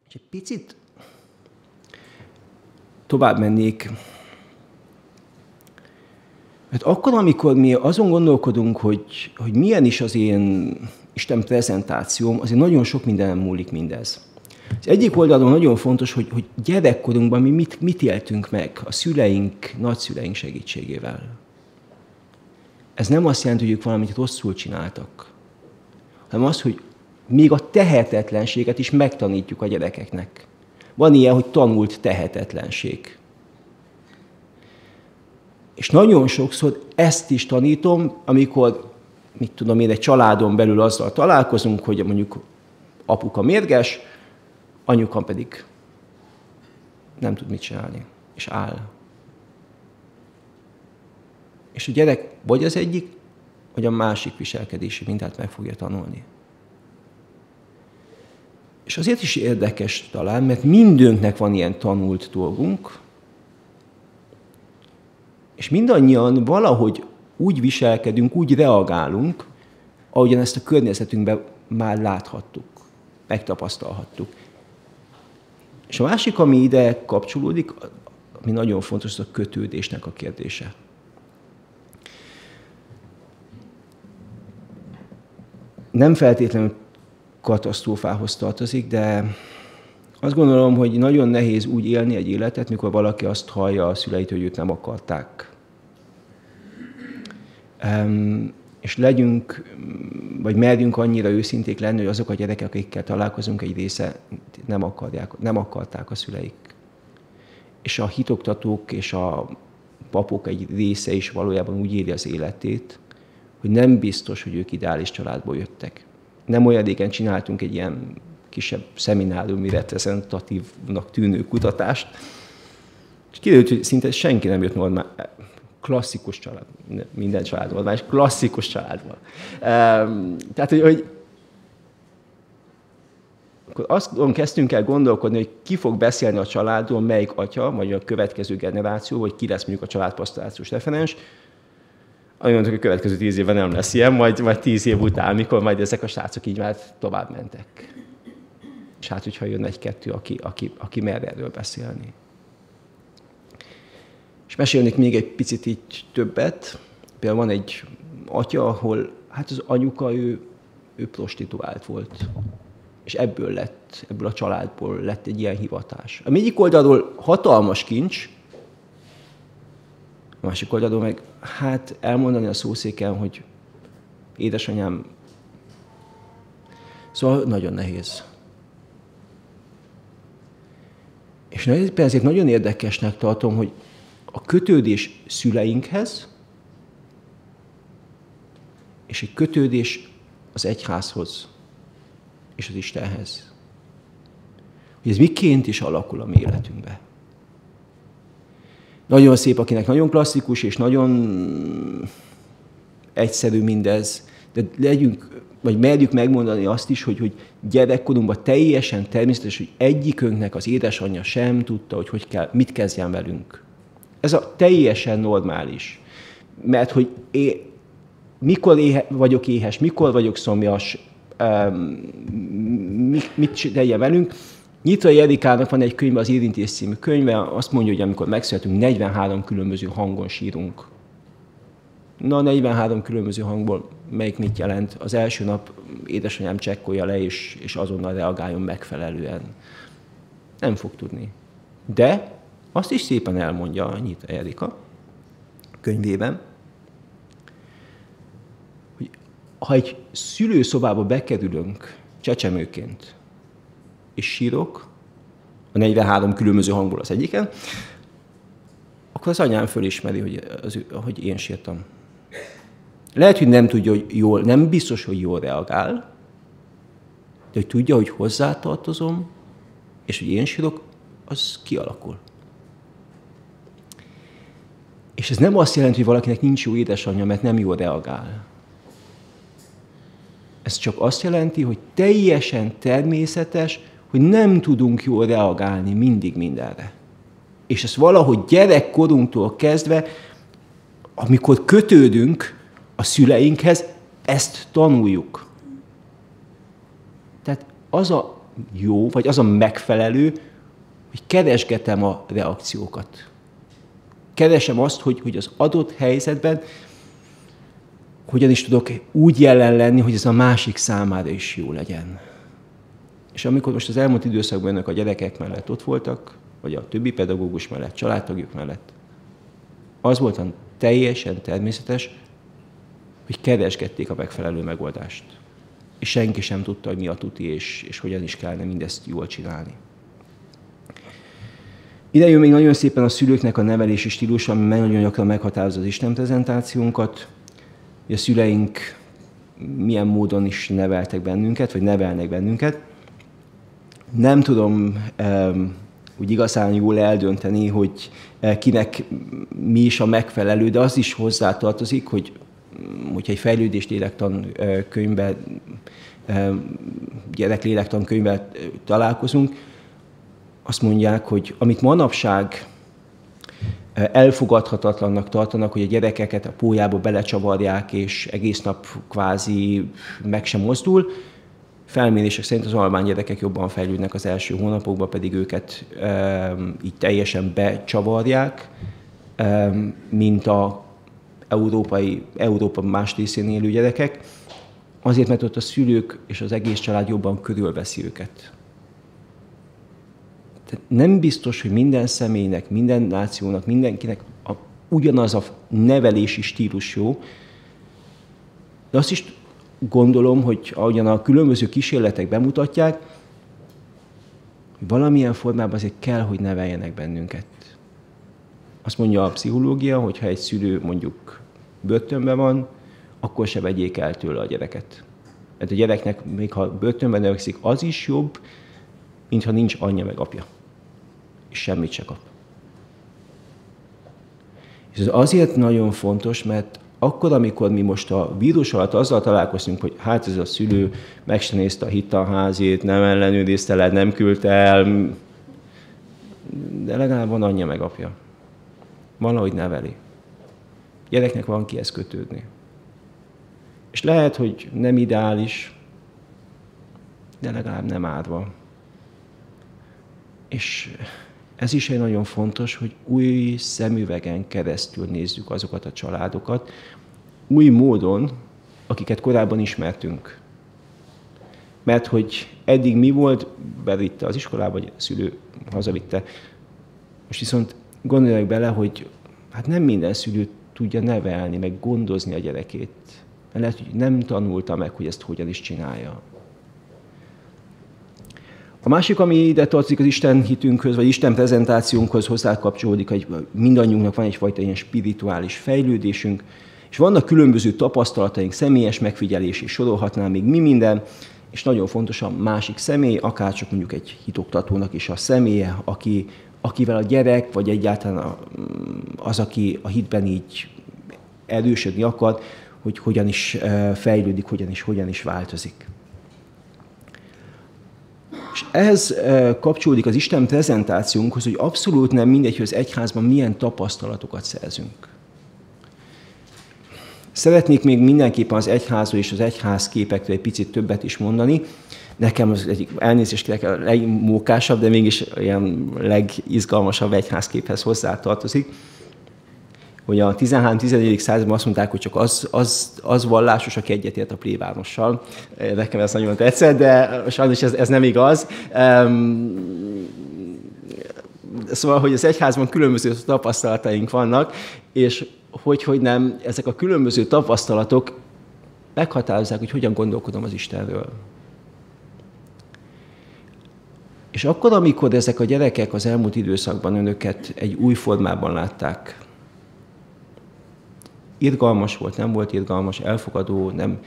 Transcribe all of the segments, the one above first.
És egy picit tovább mennék. Mert akkor, amikor mi azon gondolkodunk, hogy milyen is az én Isten prezentációm, azért nagyon sok minden múlik mindez. Az egyik oldalon nagyon fontos, hogy gyerekkorunkban mi mit éltünk meg a szüleink, nagyszüleink segítségével. Ez nem azt jelenti, hogy ők valamit rosszul csináltak, hanem az, hogy még a tehetetlenséget is megtanítjuk a gyerekeknek. Van ilyen, hogy tanult tehetetlenség. És nagyon sokszor ezt is tanítom, amikor, mit tudom én, egy családon belül azzal találkozunk, hogy mondjuk apuka mérges, anyuka pedig nem tud mit csinálni, és áll. És a gyerek vagy az egyik, vagy a másik viselkedési mintát meg fogja tanulni. És azért is érdekes talán, mert mindünknek van ilyen tanult dolgunk, és mindannyian valahogy úgy viselkedünk, úgy reagálunk, ahogyan ezt a környezetünkben már láthattuk, megtapasztalhattuk. És a másik, ami ide kapcsolódik, ami nagyon fontos, az a kötődésnek a kérdése. Nem feltétlenül katasztrófához tartozik, de azt gondolom, hogy nagyon nehéz úgy élni egy életet, mikor valaki azt hallja a szüleit, hogy őt nem akarták. És legyünk, vagy merjünk annyira őszinték lenni, hogy azok a gyerekek, akikkel találkozunk, egy része nem akarták a szüleik. És a hitoktatók és a papok egy része is valójában úgy éli az életét, hogy nem biztos, hogy ők ideális családból jöttek. Nem olyan régen csináltunk egy ilyen kisebb szemináriumi reprezentatívnak tűnő kutatást, és kiderült, hogy szinte senki nem jött klasszikus család, minden család normális, klasszikus családból. Tehát, hogy akkor azon kezdtünk el gondolkodni, hogy ki fog beszélni a családról, melyik atya, vagy a következő generáció, vagy ki lesz mondjuk a családpastorációs referens. Azt mondtuk, hogy a következő 10 évben nem lesz ilyen, majd 10 év után, mikor majd ezek a srácok így már tovább mentek. És hát, hogyha jön egy-kettő, aki mer erről beszélni. És mesélnék még egy picit így többet. Például van egy atya, ahol hát az anyuka, ő prostituált volt. És ebből a családból lett egy ilyen hivatás. A egyik oldalról hatalmas kincs, a másik oldalról meg hát elmondani a szószéken, hogy édesanyám, szóval nagyon nehéz. És ezért nagyon érdekesnek tartom, hogy a kötődés szüleinkhez, és egy kötődés az egyházhoz, és az Istenhez. Hogy ez miként is alakul a mi életünkbe. Nagyon szép, akinek nagyon klasszikus, és nagyon egyszerű mindez, de merjük megmondani azt is, hogy gyerekkorunkban teljesen természetes, hogy egyikünknek az édesanyja sem tudta, hogy mit kezdjen velünk. Ez a teljesen normális. Mert hogy mikor vagyok éhes, mikor vagyok szomjas, mit tegyen velünk. Nyitrai Erikának van egy könyve, az Érintés című könyve, azt mondja, hogy amikor megszületünk, 43 különböző hangon sírunk. Na, 43 különböző hangból melyik mit jelent? Az első nap édesanyám csekkolja le, és azonnal reagáljon megfelelően. Nem fog tudni. De azt is szépen elmondja a Nyitrai Erika könyvében, hogy ha egy szülőszobába bekerülünk csecsemőként, és sírok, a 43 különböző hangból az egyiken, akkor az anyám fölismeri, hogy én sírtam. Lehet, hogy nem tudja, hogy jól, nem biztos, hogy jól reagál, de hogy tudja, hogy hozzátartozom, és hogy én sírok, az kialakul. És ez nem azt jelenti, hogy valakinek nincs jó édesanyja, mert nem jól reagál. Ez csak azt jelenti, hogy teljesen természetes, hogy nem tudunk jól reagálni mindig mindenre. És ezt valahogy gyerekkorunktól kezdve, amikor kötődünk a szüleinkhez, ezt tanuljuk. Tehát az a jó, vagy az a megfelelő, hogy keresgetem a reakciókat. Keresem azt, hogy az adott helyzetben hogyan is tudok úgy jelen lenni, hogy ez a másik számára is jó legyen. És amikor most az elmúlt időszakban önök a gyerekek mellett ott voltak, vagy a többi pedagógus mellett, családtagjuk mellett, az volt teljesen természetes, hogy keresgették a megfelelő megoldást. És senki sem tudta, hogy mi a tuti, és hogyan is kellene mindezt jól csinálni. Ide jön még nagyon szépen a szülőknek a nevelési stílusa, ami nagyon gyakran meghatározza az istenprezentációnkat. A szüleink milyen módon is neveltek bennünket, vagy nevelnek bennünket. Nem tudom úgy igazán jól eldönteni, hogy kinek mi is a megfelelő, de az is hozzátartozik, hogyha egy fejlődés lélektankönyvben, gyereklélektankönyvben találkozunk, azt mondják, hogy amit manapság elfogadhatatlannak tartanak, hogy a gyerekeket a pólyába belecsavarják, és egész nap kvázi meg sem mozdul. Felmérések szerint az albán gyerekek jobban fejlődnek az első hónapokban, pedig őket így teljesen becsavarják, mint a Európa más részén élő gyerekek, azért, mert ott a szülők és az egész család jobban körülveszi őket. Tehát nem biztos, hogy minden személynek, minden nációnak, mindenkinek ugyanaz a nevelési stílus jó, de azt is gondolom, hogy ahogyan a különböző kísérletek bemutatják, valamilyen formában azért kell, hogy neveljenek bennünket. Azt mondja a pszichológia, hogy ha egy szülő mondjuk börtönben van, akkor se vegyék el tőle a gyereket. Mert a gyereknek, még ha börtönben növekszik, az is jobb, mintha nincs anyja meg apja. És semmit se kap. És ez azért nagyon fontos, mert akkor, amikor mi most a vírus alatt azzal találkoztunk, hogy hát ez a szülő meg se nézte a hitelházét, nem ellenőrizte le, nem küldte el, de legalább van anyja meg apja. Valahogy neveli. Gyereknek van kihez kötődni. És lehet, hogy nem ideális, de legalább nem árva. És ez is egy nagyon fontos, hogy új szemüvegen keresztül nézzük azokat a családokat, új módon, akiket korábban ismertünk. Mert hogy eddig mi volt, bevitte az iskolába, vagy a szülő hazavitte. Most viszont gondolják bele, hogy hát nem minden szülő tudja nevelni, meg gondozni a gyerekét. Mert lehet, hogy nem tanulta meg, hogy ezt hogyan is csinálja. A másik, ami ide tartozik az Isten hitünkhöz, vagy Isten prezentációnkhoz hozzákapcsolódik, hogy mindannyiunknak van egyfajta ilyen spirituális fejlődésünk, és vannak különböző tapasztalataink, személyes megfigyelés, és sorolhatnám még mi minden, és nagyon fontos a másik személy, akár csak mondjuk egy hitoktatónak is a személye, akivel a gyerek, vagy egyáltalán az, aki a hitben így erősödni akar, hogy hogyan is fejlődik, hogyan is változik. És ehhez kapcsolódik az Isten prezentációnkhoz, hogy abszolút nem mindegy, hogy az egyházban milyen tapasztalatokat szerzünk. Szeretnék még mindenképpen az egyházról és az egyház képekről egy picit többet is mondani. Nekem az egyik elnézést a legmókásabb, de mégis ilyen legizgalmasabb egyházképhez hozzátartozik, hogy a 13-14. században azt mondták, hogy csak az vallásos, aki egyetért a plébánossal. Nekem ez nagyon tetszett, de sajnos ez nem igaz. Szóval, hogy az egyházban különböző tapasztalataink vannak, és hogy nem, ezek a különböző tapasztalatok meghatározzák, hogy hogyan gondolkodom az Istenről. És akkor, amikor ezek a gyerekek az elmúlt időszakban önöket egy új formában látták, irgalmas volt, nem volt irgalmas, elfogadó, nem.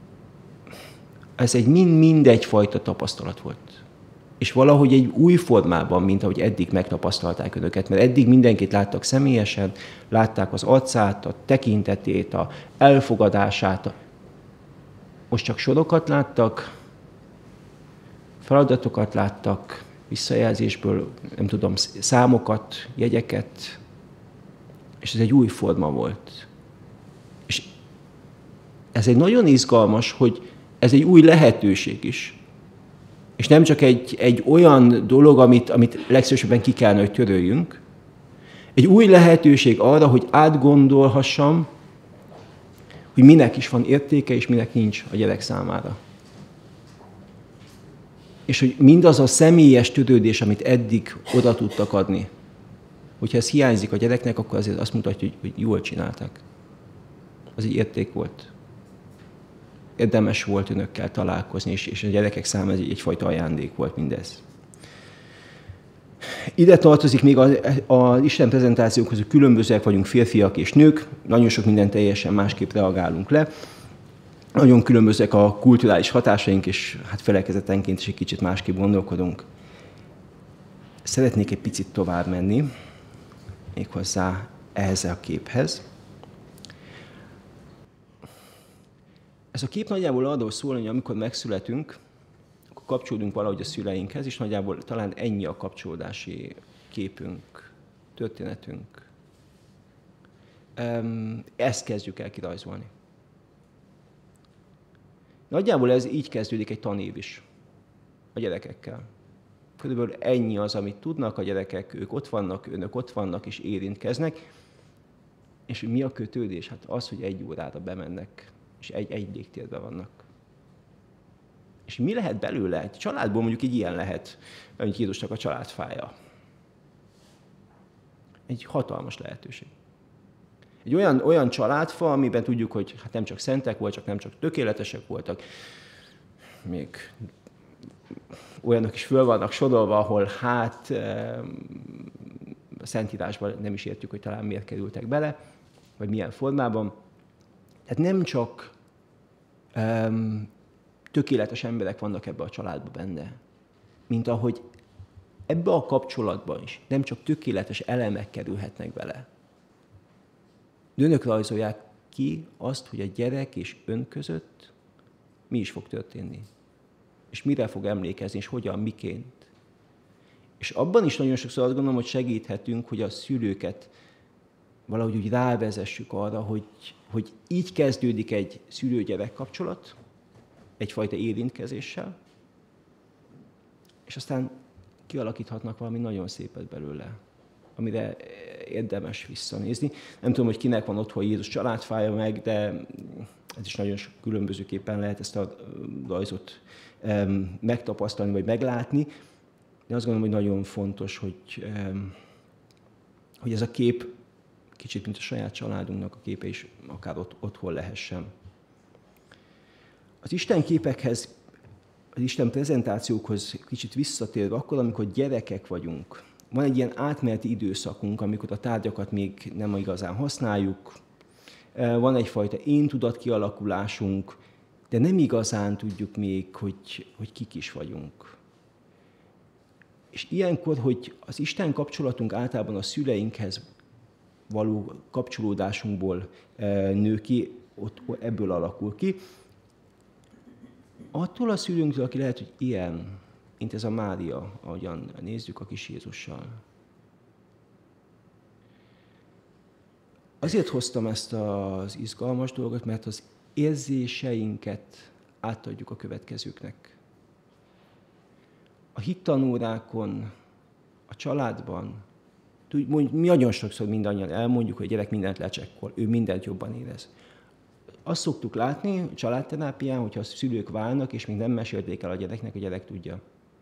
Ez egy mind egyfajta tapasztalat volt. És valahogy egy új formában, mint ahogy eddig megtapasztalták önöket, mert eddig mindenkit láttak személyesen, látták az arcát, a tekintetét, a elfogadását. Most csak sorokat láttak, feladatokat láttak, visszajelzésből, nem tudom, számokat, jegyeket, és ez egy új forma volt. És ez egy nagyon izgalmas, hogy ez egy új lehetőség is. És nem csak egy olyan dolog, amit legszívesebben ki kellene, hogy töröljünk. Egy új lehetőség arra, hogy átgondolhassam, hogy minek is van értéke, és minek nincs a gyerek számára. És hogy mindaz a személyes törődés, amit eddig oda tudtak adni, hogyha ez hiányzik a gyereknek, akkor azért azt mutatja, hogy jól csinálták. Az egy érték volt. Érdemes volt önökkel találkozni, és a gyerekek számára egyfajta ajándék volt mindez. Ide tartozik még az Isten prezentációkhoz, hogy különbözőek vagyunk férfiak és nők, nagyon sok minden teljesen másképp reagálunk le. Nagyon különbözőek a kulturális hatásaink, és hát felekezetenként is egy kicsit másképp gondolkodunk. Szeretnék egy picit tovább menni, méghozzá ehhez a képhez. Ez a kép nagyjából arról szól, hogy amikor megszületünk, akkor kapcsolódunk valahogy a szüleinkhez, és nagyjából talán ennyi a kapcsolódási képünk, történetünk. Ezt kezdjük el kirajzolni. Nagyjából ez így kezdődik egy tanév is a gyerekekkel. Körülbelül ennyi az, amit tudnak a gyerekek, ők ott vannak, önök ott vannak és érintkeznek. És mi a kötődés? Hát az, hogy 1 órára bemennek, és egy légtérben vannak. És mi lehet belőle? Egy családból mondjuk így ilyen lehet, mint Jézusnak a családfája. Egy hatalmas lehetőség. Egy olyan családfa, amiben tudjuk, hogy hát nem csak szentek voltak, nem csak tökéletesek voltak, még olyanok is föl vannak sorolva, ahol hát a Szentírásban nem is értjük, hogy talán miért kerültek bele, vagy milyen formában. Tehát nem csak tökéletes emberek vannak ebbe a családba benne, mint ahogy ebbe a kapcsolatban is nem csak tökéletes elemek kerülhetnek bele. De önök rajzolják ki azt, hogy a gyerek és ön között mi is fog történni. És mire fog emlékezni, és hogyan, miként. És abban is nagyon sokszor azt gondolom, hogy segíthetünk, hogy a szülőket valahogy úgy rávezessük arra, hogy így kezdődik egy szülő-gyerek kapcsolat, egyfajta érintkezéssel, és aztán kialakíthatnak valami nagyon szépet belőle, amire érdemes visszanézni. Nem tudom, hogy kinek van otthon Jézus családfája meg, de ez is nagyon különbözőképpen lehet ezt a rajzot megtapasztalni, vagy meglátni. De azt gondolom, hogy nagyon fontos, hogy ez a kép kicsit, mint a saját családunknak a képe is akár otthon lehessen. Az Isten képekhez, az Isten prezentációkhoz kicsit visszatérve, akkor, amikor gyerekek vagyunk, van egy ilyen átmeneti időszakunk, amikor a tárgyakat még nem igazán használjuk, van egyfajta én-tudat kialakulásunk, de nem igazán tudjuk még, hogy kik is vagyunk. És ilyenkor, hogy az Isten kapcsolatunk általában a szüleinkhez való kapcsolódásunkból nő ki, ebből alakul ki. Attól a szülőnktől, aki lehet, hogy ilyen, mint ez a Mária, ahogyan nézzük a kis Jézussal. Azért hoztam ezt az izgalmas dolgot, mert az érzéseinket átadjuk a következőknek. A hittanórákon, a családban, mi nagyon sokszor mindannyian elmondjuk, hogy a gyerek mindent lecsekkol, ő mindent jobban érez. Azt szoktuk látni a családterápián, hogyha a szülők válnak, és még nem mesélték el a gyereknek, a gyerek tudja.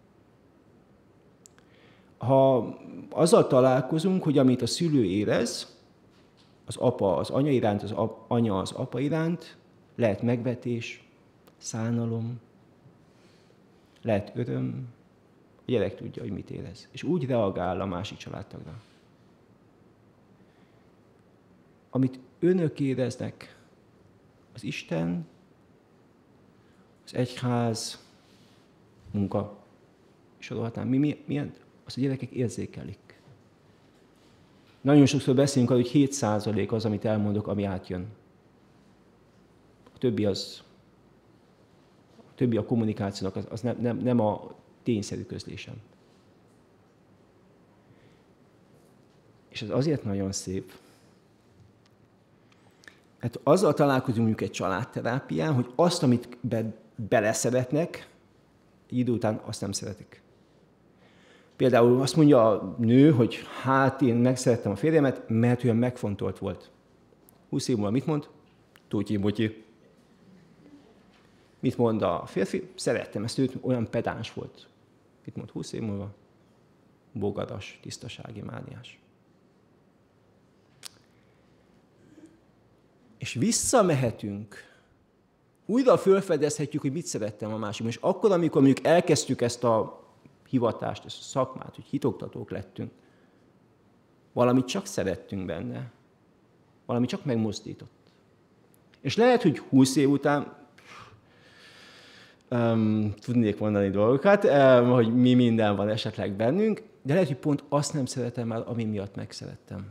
Ha azzal találkozunk, hogy amit a szülő érez, az apa az anya iránt, az anya az apa iránt, lehet megvetés, szánalom, lehet öröm, a gyerek tudja, hogy mit érez. És úgy reagál a másik családtagra. Amit önök éreznek, az Isten, az egyház, munka, sorolhatnám, milyen? Azt a gyerekek érzékelik. Nagyon sokszor beszélünk arról, hogy 7% az, amit elmondok, ami átjön. A többi a kommunikációnak, az nem a tényszerű közlésem. És ez azért nagyon szép, mert azzal találkozunk mondjuk egy családterápián, hogy azt, amit beleszeretnek, egy idő után azt nem szeretik. Például azt mondja a nő, hogy hát én megszerettem a férjemet, mert olyan megfontolt volt. 20 év múlva mit mond? Tutyi-butyi. Mit mond a férfi? Szerettem ezt őt, olyan pedáns volt. Mit mond 20 év múlva? Bogadas, tisztasági mániás. És visszamehetünk, újra felfedezhetjük, hogy mit szerettem a másikban. És akkor, amikor mondjuk elkezdtük ezt a hivatást, ezt a szakmát, hogy hitoktatók lettünk, valamit csak szerettünk benne, valami csak megmozdított. És lehet, hogy 20 év után tudnék mondani dolgokat, hogy mi minden van esetleg bennünk, de lehet, hogy pont azt nem szeretem el, ami miatt megszerettem.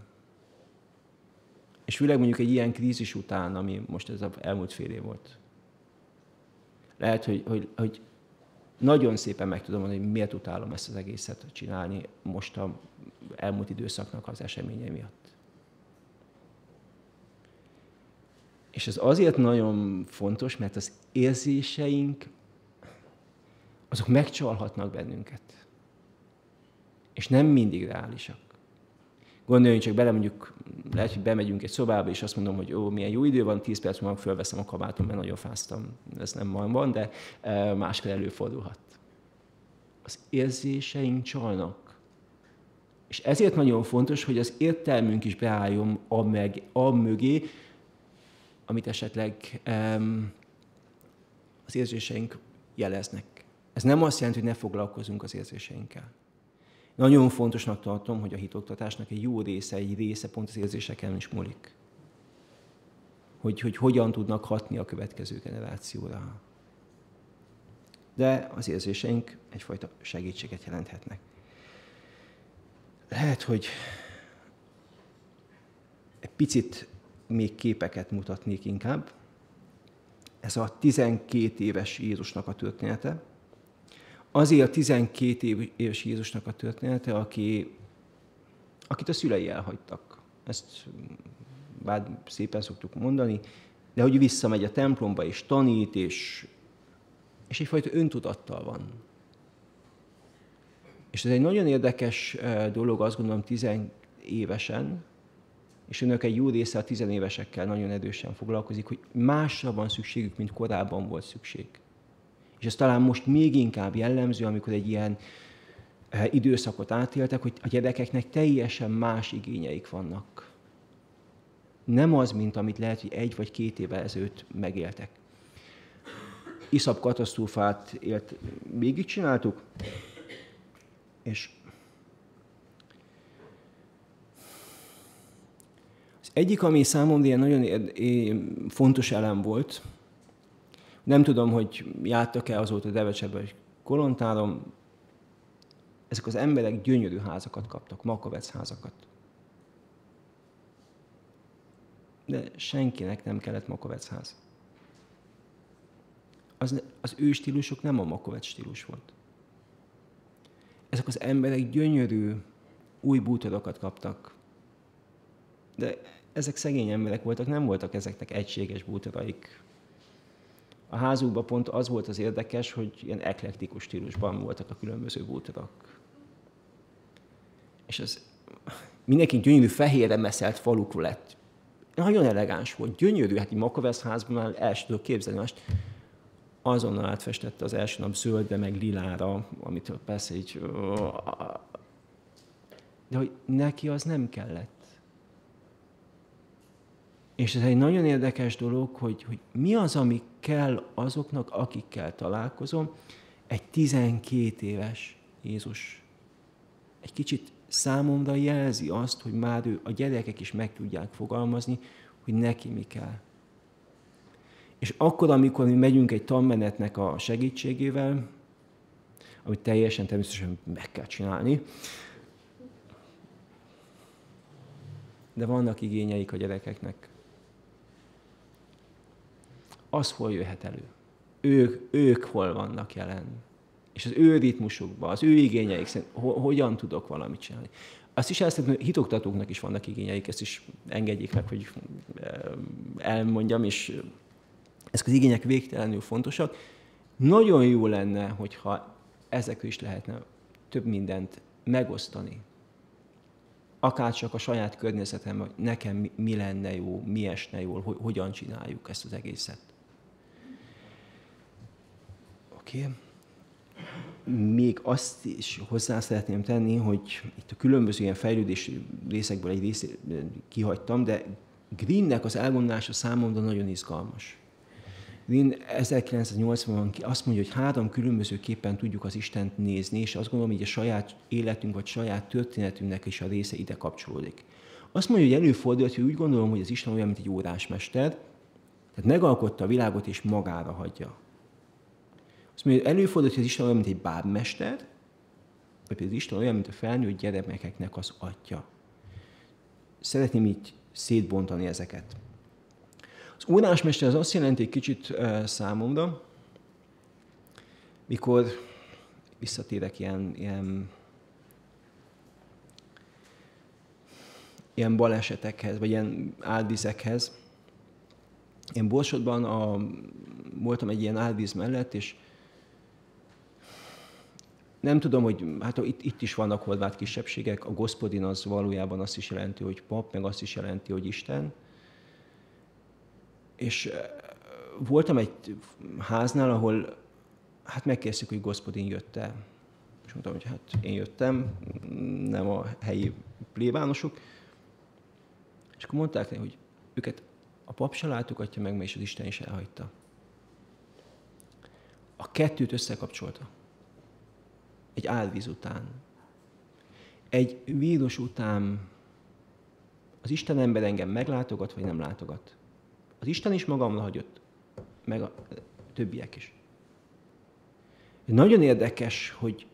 És főleg mondjuk egy ilyen krízis után, ami most ez az elmúlt fél év volt. Lehet, hogy nagyon szépen meg tudom mondani, hogy miért utálom ezt az egészet csinálni most az elmúlt időszaknak az eseményei miatt. És ez azért nagyon fontos, mert az érzéseink, azok megcsalhatnak bennünket. És nem mindig reálisak. Gondoljunk csak bele, mondjuk lehet, hogy bemegyünk egy szobába, és azt mondom, hogy milyen jó idő van, 10 perc múlva fölveszem a kabátom, mert nagyon fáztam. Ez nem ma van, de máskor előfordulhat. Az érzéseink csalnak. És ezért nagyon fontos, hogy az értelmünk is beálljon a mögé, amit esetleg az érzéseink jeleznek. Ez nem azt jelenti, hogy ne foglalkozunk az érzéseinkkel. Nagyon fontosnak tartom, hogy a hitoktatásnak egy jó része pont az érzéseken is múlik. Hogy hogyan tudnak hatni a következő generációra. De az érzéseink egyfajta segítséget jelenthetnek. Lehet, hogy egy picit még képeket mutatnék inkább. Ez a 12 éves Jézusnak a története. Azért a 12 éves Jézusnak a története, akit a szülei elhagytak. Ezt bár szépen szoktuk mondani, de hogy visszamegy a templomba, és tanít, és egyfajta öntudattal van. És ez egy nagyon érdekes dolog, azt gondolom, 10 évesen, és önök egy jó része a 10 évesekkel nagyon erősen foglalkozik, hogy másra van szükségük, mint korábban volt szükség. És ez talán most még inkább jellemző, amikor egy ilyen időszakot átéltek, hogy a gyerekeknek teljesen más igényeik vannak. Nem az, mint amit lehet, hogy 1 vagy 2 évvel ezelőtt megéltek. Iszap katasztrófát végigcsináltuk, és az egyik, ami számomra ilyen nagyon fontos elem volt, nem tudom, hogy jártak-e azóta Devecsebe, hogy Kolontáron, ezek az emberek gyönyörű házakat kaptak, Makovec házakat. De senkinek nem kellett Makovec ház. Az ő stílusuk nem a Makovec stílus volt. Ezek az emberek gyönyörű új bútorokat kaptak. De ezek szegény emberek voltak, nem voltak ezeknek egységes bútoraik. A házukban pont az volt az érdekes, hogy ilyen eklektikus stílusban voltak a különböző bútorok. És ez mindenki gyönyörű fehérre meszelt faluk lett. Nagyon elegáns volt, gyönyörű, hát egy Makovec házban már el sem tudok képzelni mást. Azonnal átfestette az első nap zöldre, meg lilára, amitől persze így... De hogy neki az nem kellett. És ez egy nagyon érdekes dolog, hogy mi az, ami kell azoknak, akikkel találkozom. Egy 12 éves Jézus egy kicsit számomra jelzi azt, hogy már a gyerekek is meg tudják fogalmazni, hogy neki mi kell. És akkor, amikor mi megyünk egy tanmenetnek a segítségével, amit teljesen természetesen meg kell csinálni, de vannak igényeik a gyerekeknek. Az hol jöhet elő? Ők hol vannak jelen? És az ő ritmusukban, az ő igényeik szerint hogyan tudok valamit csinálni? Azt is elszedem, hogy hitoktatóknak is vannak igényeik, ezt is engedjék meg, hogy elmondjam, és ezek az igények végtelenül fontosak. Nagyon jó lenne, hogyha ezekről is lehetne több mindent megosztani. Akárcsak a saját környezetem, hogy nekem mi lenne jó, mi esne jól, hogyan csináljuk ezt az egészet. Oké. Még azt is hozzá szeretném tenni, hogy itt a különböző ilyen fejlődési részekből egy részét kihagytam, de Greennek az elgondolása számomra nagyon izgalmas. Green 1980-ban azt mondja, hogy 3 különbözőképpen tudjuk az Istent nézni, és azt gondolom, hogy a saját életünk, vagy saját történetünknek is a része ide kapcsolódik. Azt mondja, hogy előfordult, hogy úgy gondolom, hogy az Isten olyan, mint egy órásmester, tehát megalkotta a világot, és magára hagyja. Azt mondja, hogy előfordult, hogy az Isten olyan, mint egy bábmester, vagy például az Isten olyan, mint a felnőtt gyermekeknek az atya. Szeretném így szétbontani ezeket. Az órásmester az azt jelenti egy kicsit számomra, mikor visszatérek ilyen balesetekhez, vagy ilyen árvizekhez. Én Borsodban voltam egy ilyen árvíz mellett, és nem tudom, hogy hát itt is vannak horvát kisebbségek, a Gospodin az valójában azt is jelenti, hogy pap, meg azt is jelenti, hogy Isten. És voltam egy háznál, ahol hát megkérdeztük, hogy Gospodin jött-e. És mondtam, hogy hát én jöttem, nem a helyi plébánosok. És akkor mondták neki, hogy őket a pap se látogatja meg, és az Isten is elhagyta. A kettőt összekapcsolta. Egy árvíz után. Egy vírus után az Isten ember engem meglátogat, vagy nem látogat. Az Isten is magamra hagyott, meg a többiek is. Nagyon érdekes, hogy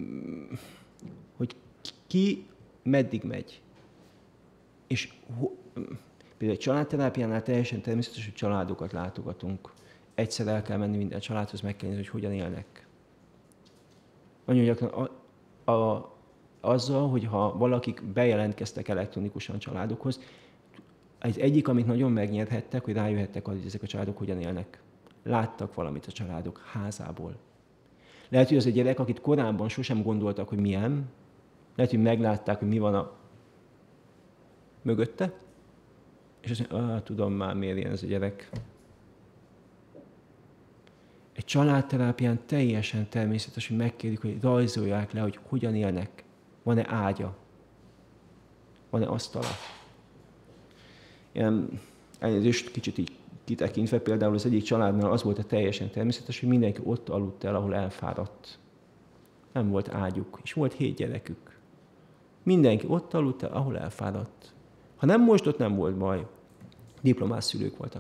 ki meddig megy. És például egy családterápiánál teljesen természetes, hogy családokat látogatunk. Egyszer el kell menni minden családhoz, meg kell nézni, hogy hogyan élnek. Nagyon gyakran azzal, hogy ha valakik bejelentkeztek elektronikusan családokhoz, egyik, amit nagyon megnyerhettek, hogy rájöhettek, hogy ezek a családok hogyan élnek. Láttak valamit a családok házából. Lehet, hogy az egy gyerek, akit korábban sosem gondoltak, hogy milyen, lehet, hogy meglátták, hogy mi van a mögötte, és azt mondja, tudom már, miért ilyen ez a gyerek. Egy családterápián teljesen természetes, hogy megkérjük, hogy rajzolják le, hogy hogyan élnek. Van-e ágya? Van-e asztala? Elnézést kicsit így kitekintve, például az egyik családnál az volt a teljesen természetes, hogy mindenki ott aludt el, ahol elfáradt. Nem volt ágyuk, és volt 7 gyerekük. Mindenki ott aludt el, ahol elfáradt. Ha nem mosdott, nem volt baj. Diplomás szülők voltak.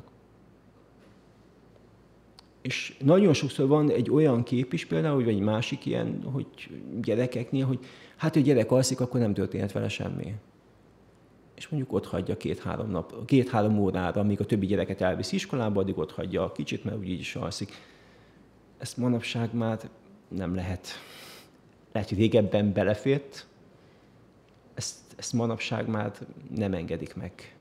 És nagyon sokszor van egy olyan kép is például, vagy egy másik ilyen, hogy gyerekeknél, hogy hát, hogy gyerek alszik, akkor nem történhet vele semmi. És mondjuk ott hagyja 2-3 órára, amíg a többi gyereket elvisz iskolába, addig ott hagyja a kicsit, mert úgy is alszik. Ezt manapság már nem lehet. Lehet, hogy régebben belefért, ezt manapság már nem engedik meg.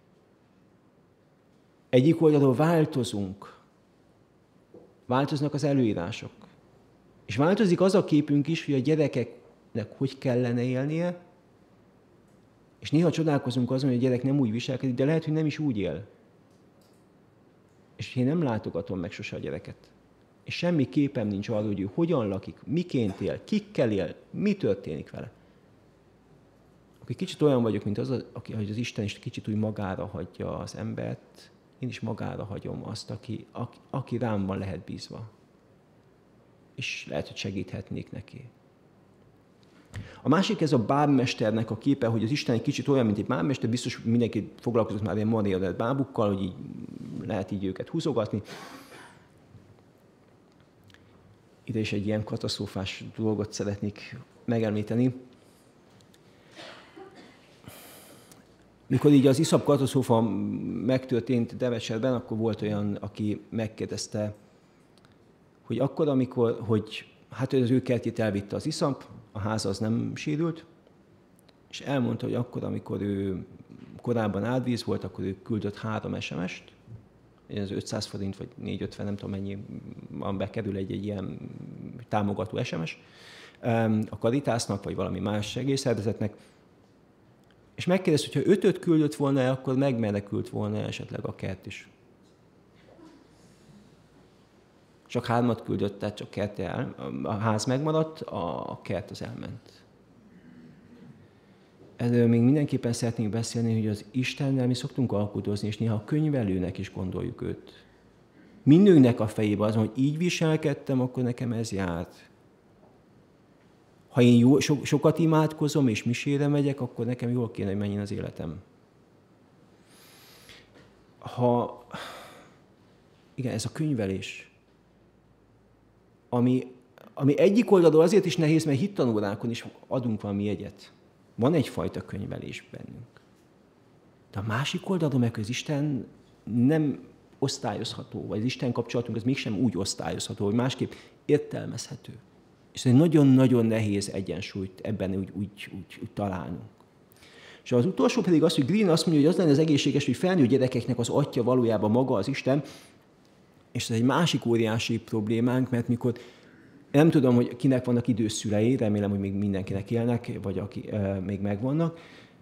Egyik oldalról változunk. Változnak az előírások. És változik az a képünk is, hogy a gyerekeknek hogy kellene élnie, és néha csodálkozunk azon, hogy a gyerek nem úgy viselkedik, de lehet, hogy nem is úgy él. És én nem látogatom meg sose a gyereket. És semmi képem nincs arról, hogy ő hogyan lakik, miként él, kikkel él, mi történik vele. Akkor kicsit olyan vagyok, mint az, hogy az Isten is kicsit úgy magára hagyja az embert, én is magára hagyom azt, aki rám van lehet bízva. És lehet, hogy segíthetnék neki. A másik ez a bábmesternek a képe, hogy az Isten egy kicsit olyan, mint egy bábmester, biztos mindenki foglalkozott már ilyen marionett bábukkal, hogy így lehet így őket húzogatni. Ide is egy ilyen katasztrófás dolgot szeretnék megemlíteni. Mikor így az iszap katasztrófa megtörtént Devecserben, akkor volt olyan, aki megkérdezte, hogy akkor, hát az ő kertjét elvitte az iszap, a háza az nem sérült, és elmondta, hogy akkor, amikor ő korábban árvíz volt, akkor ő küldött 3 SMS-t, ez 500 forint, vagy 450, nem tudom mennyi van, bekerül egy ilyen támogató SMS a Caritasnak, vagy valami más segélyszervezetnek, és megkérdezte, hogy ha 5-öt küldött volna, akkor megmenekült volna esetleg a kert is. Csak 3-at küldött, tehát csak a ház megmaradt, a kert az elment. Erről még mindenképpen szeretnénk beszélni, hogy az Istennel mi szoktunk alkudozni, és néha a könyvelőnek is gondoljuk őt. Mindünknek a fejében az, hogy így viselkedtem, akkor nekem ez járt. Ha én sokat imádkozom, és misére megyek, akkor nekem jól kéne, hogy menjen az életem. Igen, ez a könyvelés. Ami egyik oldalról azért is nehéz, mert hittanórákon is adunk valami jegyet. Van egyfajta könyvelés bennünk. De a másik oldalon meg az Isten nem osztályozható, vagy az Isten kapcsolatunk az mégsem úgy osztályozható, hogy másképp értelmezhető. És egy nagyon-nagyon nehéz egyensúlyt ebben úgy találnunk. És az utolsó pedig az, hogy Green azt mondja, hogy az lenne az egészséges, hogy felnőtt gyerekeknek az atya valójában maga az Isten, és ez egy másik óriási problémánk, mert mikor nem tudom, hogy kinek vannak idős szülei, remélem, hogy még mindenkinek élnek, vagy aki még megvannak.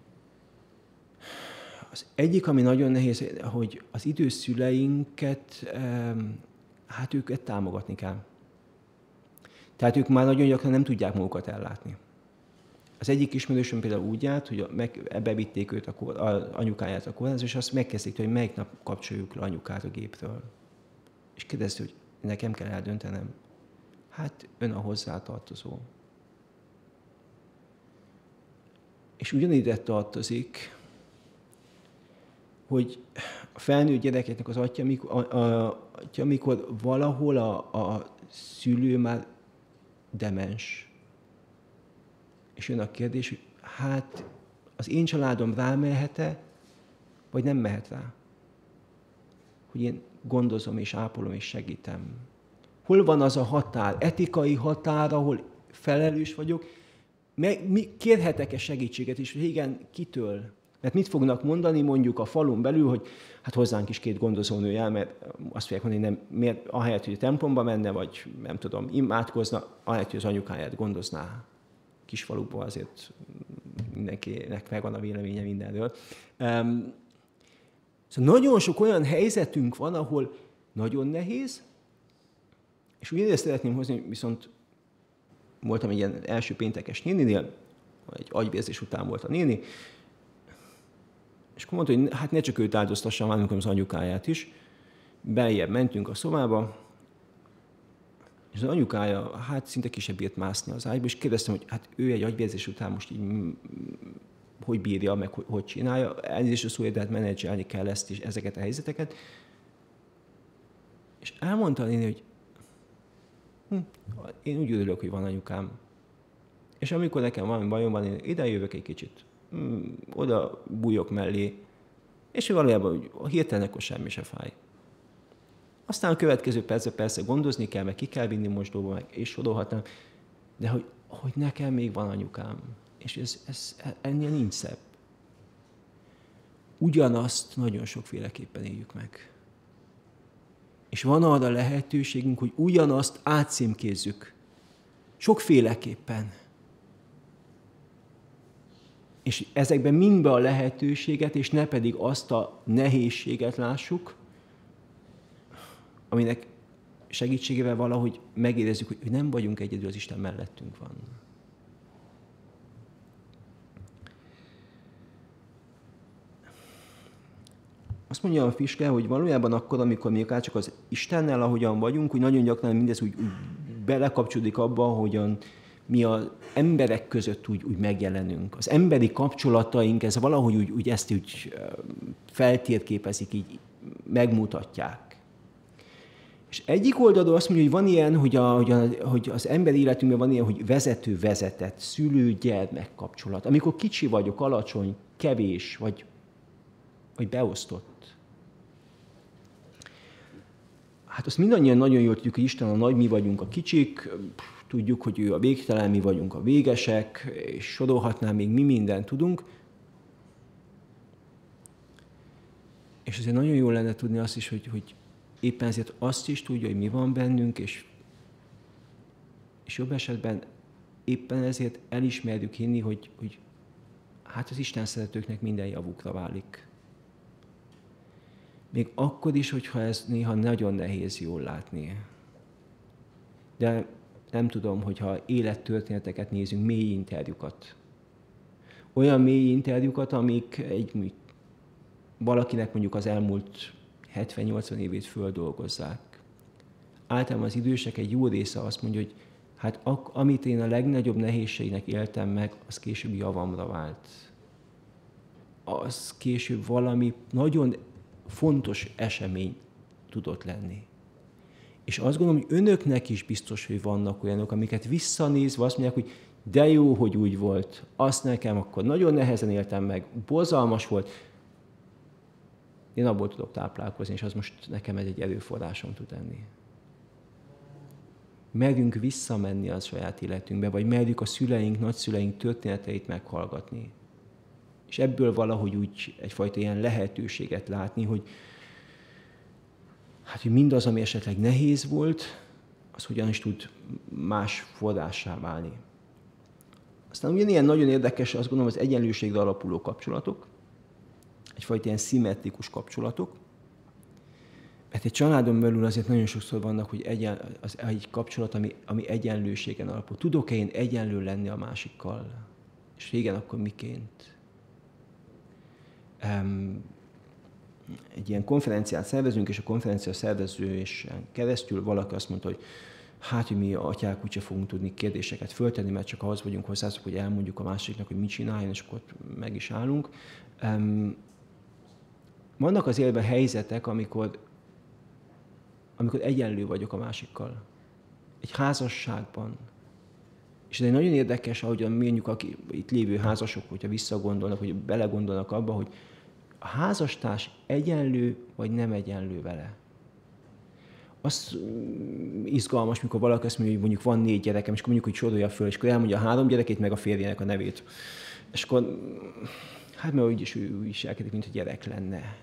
Az egyik, ami nagyon nehéz, hogy az idős szüleinket, hát őket támogatni kell. Tehát ők már nagyon gyakran nem tudják magukat ellátni. Az egyik ismerősöm például úgy járt, hogy bevitték őt, az anyukáját a kórházba, és azt megkezdték, hogy melyik nap kapcsoljuk le anyukát a gépről. És kérdezte, hogy nekem kell eldöntenem. Hát ön a hozzátartozó. És ugyanígy tartozik, hogy a felnőtt gyerekeknek az atya, amikor valahol a szülő már demens. És jön a kérdés, hogy hát az én családom rámehet-e, vagy nem mehet rá? Hogy én gondozom és ápolom és segítem. Hol van az a határ, etikai határ, ahol felelős vagyok? Kérhetek-e segítséget is, hogy igen, kitől? Mert mit fognak mondani mondjuk a falun belül, hogy hát hozzánk is 2 gondozónő jár, mert azt fogják mondani, hogy nem, miért, ahelyett, hogy a templomba menne, vagy nem tudom, imádkozna, ahelyett, hogy az anyukáját gondozná. Kisfalukban azért mindenkinek megvan a véleménye mindenről. Szóval nagyon sok olyan helyzetünk van, ahol nagyon nehéz, és ugyanezt szeretném hozni, viszont voltam egy ilyen első péntekes néninél, egy agyvérzés után volt a néni, és akkor mondta, hogy hát ne csak őt áldoztassam, hanem az anyukáját is. Beljebb mentünk a szobába, és az anyukája hát szinte ki sem bírt mászni az ágyba, és kérdeztem, hogy hát ő egy agyvérzés után most így hogy bírja, meg hogy csinálja. Elnézést a szóért, de hát menedzselni kell ezt és ezeket a helyzeteket. És elmondta a néni, hogy én úgy örülök, hogy van anyukám. És amikor nekem valami bajom van, én ide jövök egy kicsit. Oda bújok mellé, és valójában hirtelen akkor semmi se fáj. Aztán a következő persze gondozni kell, meg ki kell vinni mosdóba, meg és sorolhatnám, de hogy nekem még van anyukám, és ez ennél nincs szebb. Ugyanazt nagyon sokféleképpen éljük meg. És van arra lehetőségünk, hogy ugyanazt átcímkézzük. Sokféleképpen. És ezekben mindbe a lehetőséget, és ne pedig azt a nehézséget lássuk, aminek segítségével valahogy megérezzük, hogy nem vagyunk egyedül, az Isten mellettünk van. Azt mondja a Fiske, hogy valójában akkor, amikor mi akár csak az Istennel, ahogyan vagyunk, hogy nagyon gyakran mindez úgy belekapcsolódik abba, ahogyan mi az emberek között úgy megjelenünk. Az emberi kapcsolataink, ez valahogy úgy ezt úgy feltérképezik, így megmutatják. És egyik oldalról azt mondja, hogy van ilyen, hogy az emberi életünkben van ilyen, hogy vezető-vezetett, szülő-gyermek kapcsolat. Amikor kicsi vagyok, alacsony, kevés, vagy beosztott. Hát azt mindannyian nagyon jól tudjuk, hogy Isten a nagy, mi vagyunk a kicsik, tudjuk, hogy ő a végtelen, mi vagyunk a végesek, és sorolhatnám még mi mindent tudunk. És azért nagyon jó lenne tudni azt is, hogy éppen ezért azt is tudja, hogy mi van bennünk, és jobb esetben éppen ezért elismerjük hinni, hogy hát az Isten szeretőknek minden javukra válik. Még akkor is, hogyha ez néha nagyon nehéz jól látni. De nem tudom, hogyha élettörténeteket nézünk, mély interjúkat. Olyan mély interjúkat, amik valakinek mondjuk az elmúlt 70-80 évét földolgozzák. Általában az idősek egy jó része azt mondja, hogy hát amit én a legnagyobb nehézségnek éltem meg, az később javamra vált. Az később valami nagyon fontos esemény tudott lenni. És azt gondolom, hogy önöknek is biztos, hogy vannak olyanok, amiket visszanézve azt mondják, hogy de jó, hogy úgy volt, azt nekem akkor nagyon nehezen éltem meg, borzalmas volt. Én abból tudok táplálkozni, és az most nekem egy erőforrásom tud lenni. Merjünk visszamenni a saját életünkbe, vagy merjük a szüleink, nagyszüleink történeteit meghallgatni. És ebből valahogy úgy egyfajta ilyen lehetőséget látni, hogy hogy mindaz, ami esetleg nehéz volt, az hogyan is tud más forrássá válni. Aztán ugyanilyen nagyon érdekes, azt gondolom, az egyenlőségre alapuló kapcsolatok, egyfajta ilyen szimmetrikus kapcsolatok, mert egy családon belül azért nagyon sokszor vannak, hogy egy kapcsolat, ami egyenlőségen alapul. Tudok-e én egyenlő lenni a másikkal? És régen akkor miként? Egy ilyen konferenciát szervezünk, és a konferencia szervezősen keresztül valaki azt mondta, hogy hogy mi atyák úgyse fogunk tudni kérdéseket föltenni, mert csak ahhoz vagyunk hozzászok, hogy elmondjuk a másiknak, hogy mit csináljon, és akkor meg is állunk. Vannak az életben helyzetek, amikor egyenlő vagyok a másikkal. Egy házasságban. És ez egy nagyon érdekes, ahogyan mondjuk aki itt lévő házasok, hogyha visszagondolnak, hogy belegondolnak abba, hogy a házastárs egyenlő, vagy nem egyenlő vele. Az izgalmas, mikor valaki azt mondja, hogy mondjuk van 4 gyerekem, és akkor mondjuk, hogy sorolja föl, és akkor elmondja a 3 gyerekét, meg a férjének a nevét. És akkor, mert úgyis ő viselkedik, mint a gyerek lenne.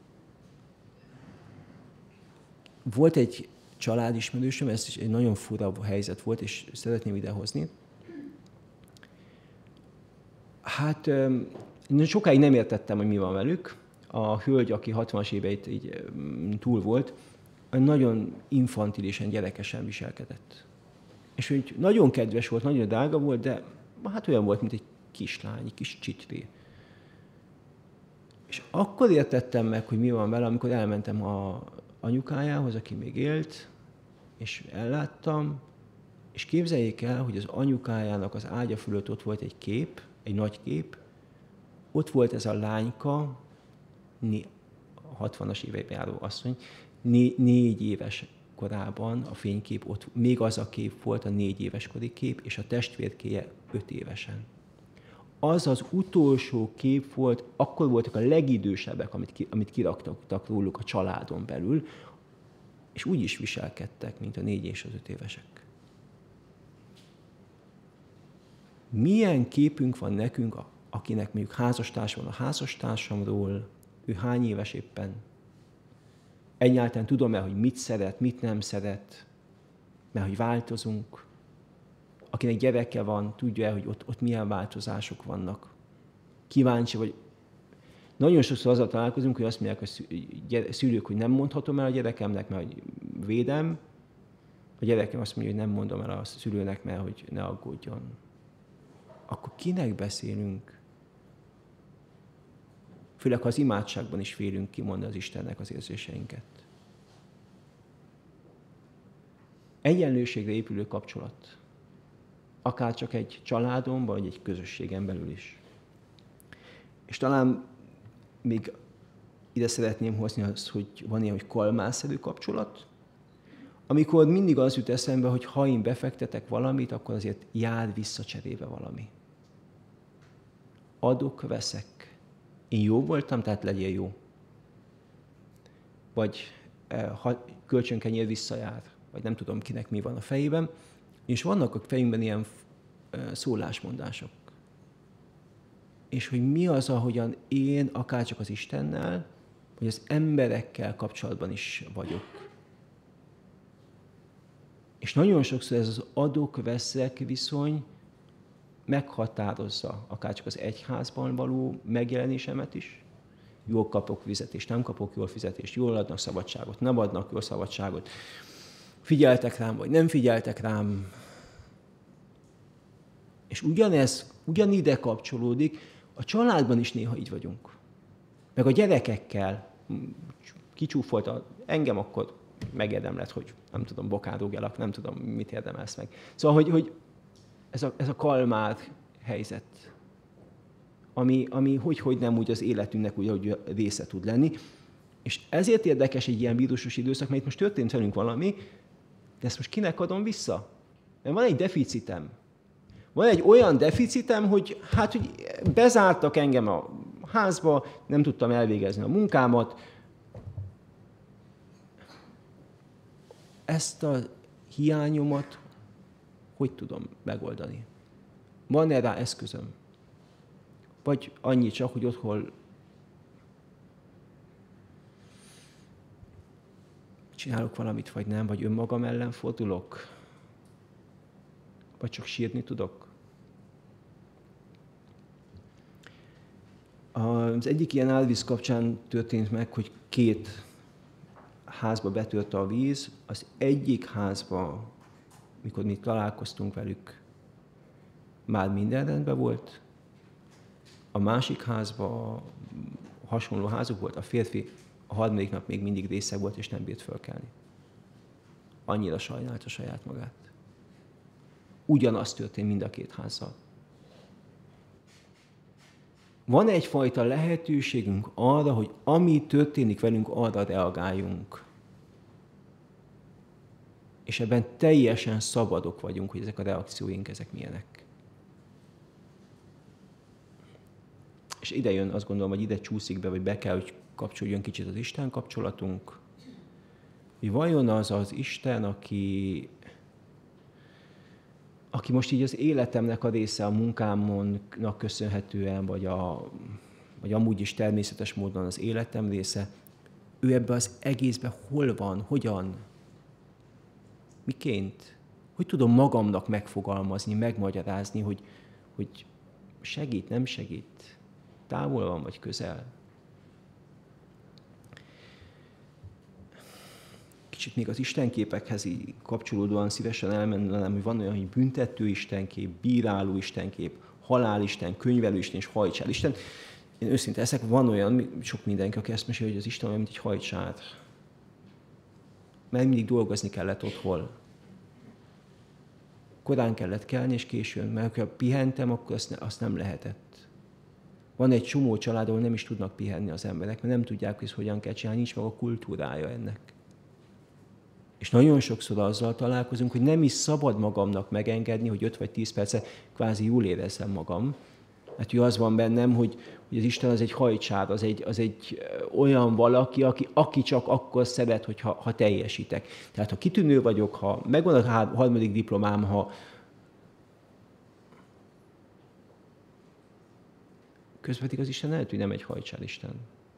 Volt egy családismerősöm, ez is egy nagyon fura helyzet volt, és szeretném idehozni. Sokáig nem értettem, hogy mi van velük. A hölgy, aki 60-as éveit így túl volt, nagyon infantilisen, gyerekesen viselkedett. És hogy nagyon kedves volt, nagyon drága volt, de olyan volt, mint egy kislány, egy kis csicsri. És akkor értettem meg, hogy mi van vele, amikor elmentem a anyukájához, aki még élt, és elláttam, és képzeljék el, hogy az anyukájának az ágya fölött ott volt egy kép, egy nagy kép, ott volt ez a lányka, 60-as éveiben járó asszony, 4 éves korában a fénykép ott, még az a kép volt, a 4 éves kori kép, és a testvérkéje 5 évesen. Az az utolsó kép volt, akkor voltak a legidősebbek, amit kiraktak róluk a családon belül, és úgy is viselkedtek, mint a 4 és az 5 évesek. Milyen képünk van nekünk, akinek mondjuk házastárs van a házastársamról, ő hány éves éppen? Egyáltalán tudom-e, hogy mit szeret, mit nem szeret, mert hogy változunk. Akinek gyereke van, tudja-e, hogy ott milyen változások vannak. Kíváncsi vagy. Nagyon sokszor azzal találkozunk, hogy azt mondják a szülők, hogy nem mondhatom el a gyerekemnek, mert hogy védem. A gyerekem azt mondja, hogy nem mondom el a szülőnek, mert hogy ne aggódjon. Akkor kinek beszélünk? Főleg, ha az imádságban is félünk kimondani az Istennek az érzéseinket. Egyenlőségre épülő kapcsolat. Akár csak egy családon, vagy egy közösségen belül is. És talán még ide szeretném hozni azt, hogy van ilyen, hogy kalmárszerű kapcsolat, amikor mindig az jut eszembe, hogy ha én befektetek valamit, akkor azért jár vissza cserébe valami. Adok, veszek. Én jó voltam, tehát legyél jó. Vagy ha kölcsönkenyér visszajár, vagy nem tudom kinek mi van a fejében. És vannak a fejünkben ilyen szólásmondások. És hogy mi az, ahogyan én, akárcsak az Istennel, hogy az emberekkel kapcsolatban is vagyok. És nagyon sokszor ez az adok-veszek viszony meghatározza akár csak az egyházban való megjelenésemet is. Jól kapok fizetést, nem kapok jól fizetést, jól adnak szabadságot, nem adnak jól szabadságot. Figyeltek rám, vagy nem figyeltek rám. És ugyanide kapcsolódik, a családban is néha így vagyunk. Meg a gyerekekkel kicsúfolt engem, akkor megérdemled, hogy nem tudom, bokán rúgjalak, nem tudom, mit érdemelsz meg. Szóval, hogy ez a kalmár helyzet, ami hogy nem úgy az életünknek úgy, hogy része tud lenni. És ezért érdekes egy ilyen vírusos időszak, mert itt most történt velünk valami, de ezt most kinek adom vissza? Mert van egy deficitem. Van egy olyan deficitem, hogy hogy bezártak engem a házba, nem tudtam elvégezni a munkámat. Ezt a hiányomat hogy tudom megoldani? Van-e rá eszközöm? Vagy annyi csak, hogy otthon csinálok valamit, vagy nem, vagy önmagam ellen fordulok? Vagy csak sírni tudok? Az egyik ilyen árvíz kapcsán történt meg, hogy 2 házba betörte a víz. Az egyik házba, mikor mi találkoztunk velük, már minden rendben volt. A másik házban hasonló házuk volt, a férfi a 3. nap még mindig részeg volt, és nem bírt fölkelni. Annyira sajnálta saját magát. Ugyanaz történt mind a 2 házzal. Van egyfajta lehetőségünk arra, hogy ami történik velünk, arra reagáljunk. És ebben teljesen szabadok vagyunk, hogy ezek a reakcióink, ezek milyenek. És ide jön, azt gondolom, hogy ide csúszik be, vagy be kell, hogy kapcsoljon kicsit az Isten kapcsolatunk. Hogy vajon az az Isten, aki most így az életemnek a része, a munkámnak köszönhetően, vagy amúgy is természetes módon az életem része, ő ebben az egészben hol van, hogyan, miként? Hogy tudom magamnak megfogalmazni, megmagyarázni, hogy segít, nem segít, távol van, vagy közel? Kicsit még az istenképekhez kapcsolódóan szívesen elmennem, hogy van olyan, hogy büntető istenkép, bíráló istenkép, halálisten, könyvelőisten és hajcsáristen. Én őszinte leszek, van olyan, sok mindenki, aki ezt mesél, hogy az Isten olyan, mint egy hajcsár. Mert mindig dolgozni kellett otthon. Korán kellett kelni, és későn, mert ha pihentem, akkor azt nem lehetett. Van egy csomó család, ahol nem is tudnak pihenni az emberek, mert nem tudják, hogy hogyan kell csinálni, nincs meg a kultúrája ennek. És nagyon sokszor azzal találkozunk, hogy nem is szabad magamnak megengedni, hogy 5 vagy 10 percet kvázi jól érezzem magam. Mert az van bennem, hogy az Isten az egy hajcsár, az egy olyan valaki, aki csak akkor szeret, ha teljesítek. Tehát ha kitűnő vagyok, ha megvan a 3. diplomám, ha közben pedig az Isten lehet, hogy nem egy hajcsár Isten.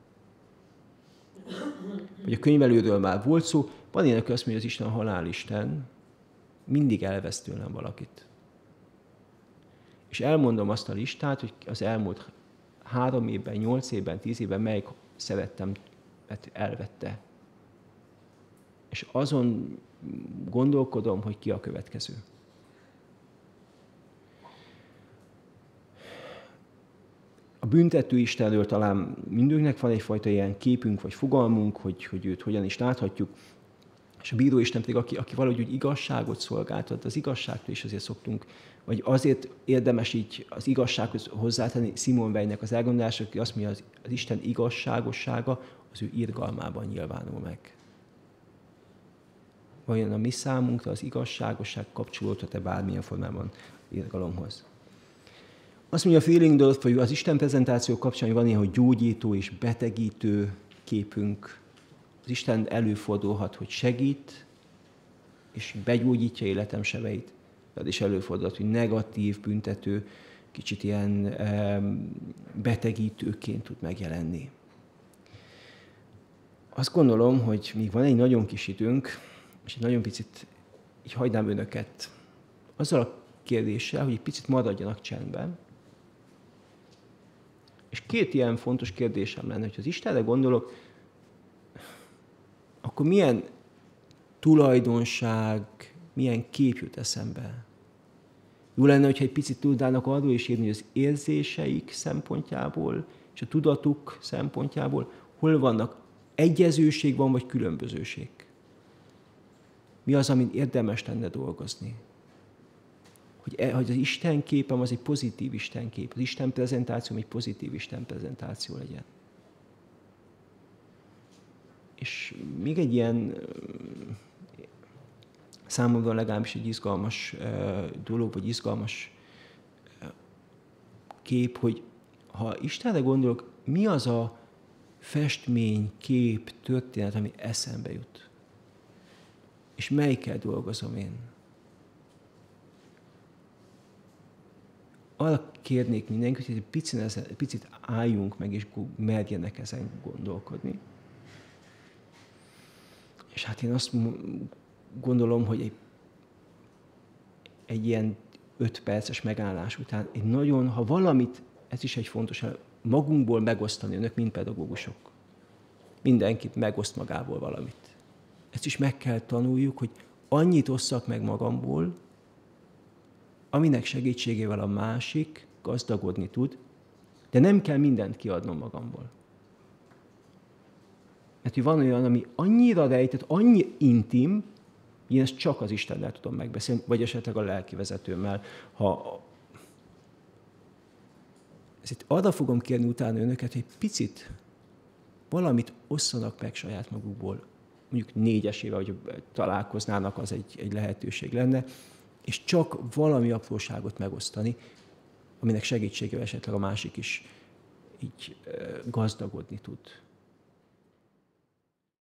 Vagy a könyvelőről már volt szó, van ilyen, aki azt mondja, hogy az Isten a halálisten, mindig elvesz tőlem valakit. És elmondom azt a listát, hogy az elmúlt 3 évben, 8 évben, 10 évben melyik szerettem, mert elvette. És azon gondolkodom, hogy ki a következő. A büntető Istenről talán mindünknek van egyfajta ilyen képünk, vagy fogalmunk, hogy őt hogyan is láthatjuk. És a bíró Isten pedig, aki valahogy úgy igazságot szolgáltat, az igazságtól is azért szoktunk, vagy azért érdemes így az igazsághoz hozzátenni Simon Weilnek az elgondolása, aki azt mondja, az Isten igazságossága az ő irgalmában nyilvánul meg. Vajon a mi számunkra az igazságosság kapcsolódhat-e bármilyen formában irgalomhoz? Azt mondja Friedrich, hogy az Isten prezentáció kapcsán van ilyen, hogy gyógyító és betegítő képünk. Az Isten előfordulhat, hogy segít, és begyógyítja életem sebeit. Tehát is előfordulhat, hogy negatív, büntető, kicsit ilyen betegítőként tud megjelenni. azt gondolom, hogy még van egy nagyon kis időnk, és egy nagyon picit így hagynám önöket azzal a kérdéssel, hogy egy picit maradjanak csendben. És két ilyen fontos kérdésem lenne, hogy az Istenre gondolok, akkor milyen tulajdonság, milyen kép jut eszembe? Jó lenne, hogyha egy picit tudnának arról is írni, hogy az érzéseik szempontjából és a tudatuk szempontjából hol vannak, egyezőség van, vagy különbözőség? Mi az, amin érdemes lenne dolgozni? Hogy az Isten képem az egy pozitív Isten kép, az Isten prezentáció egy pozitív Isten prezentáció legyen. És még egy ilyen számomra legalábbis egy izgalmas dolog, vagy izgalmas kép, hogy ha Istenre gondolok, mi az a festmény, kép, történet, ami eszembe jut? És melyikkel dolgozom én? Arra kérnék mindenkit, hogy egy picit álljunk meg, és merjenek ezen gondolkodni. És hát én azt gondolom, hogy egy ilyen 5 perces megállás után egy nagyon, ha valamit, ez is egy fontos, magunkból megosztani, önök mind pedagógusok. Mindenkit megoszt magából valamit. Ezt is meg kell tanuljuk, hogy annyit osszak meg magamból, aminek segítségével a másik gazdagodni tud, de nem kell mindent kiadnom magamból. Mert hogy van olyan, ami annyira rejtett, annyi intim, én ezt csak az Istennel tudom megbeszélni, vagy esetleg a lelkivezetőmmel. Ezért arra fogom kérni utána önöket, hogy picit valamit osszanak meg saját magukból. Mondjuk 4-esével, hogy találkoznának, az egy lehetőség lenne, és csak valami apróságot megosztani, aminek segítségével esetleg a másik is így gazdagodni tud.